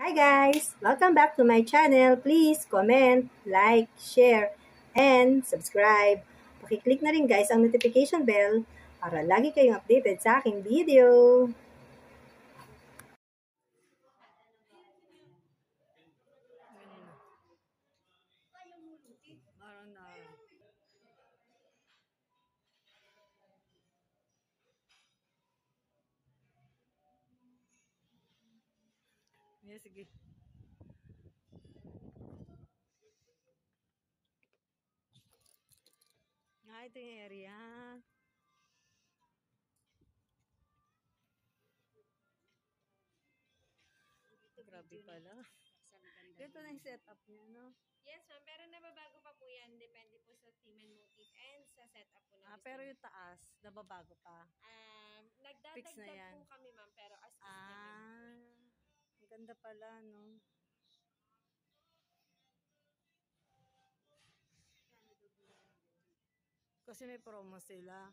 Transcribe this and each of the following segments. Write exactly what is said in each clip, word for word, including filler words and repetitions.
Hi guys! Welcome back to my channel. Please comment, like, share, and subscribe. Pakiclick na rin guys ang notification bell para lagi kayong updated sa aking video. Parang na... Yeah, sige. Ah, ito yung area. Grabe pala. Ito na yung setup niya, no? Yes, ma'am. Pero nababago pa po yan. Depende po sa theme and motif and sa setup po na Ah, gusto pero niyo. yung taas, nababago pa. Um, Fix na nagdadagdag yan. po kami, ma'am. Pero as is naman po. Ah, ang ganda pala, no? Kasi may promo sila.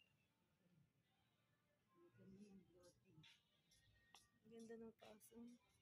Ganda ng taas. Oh.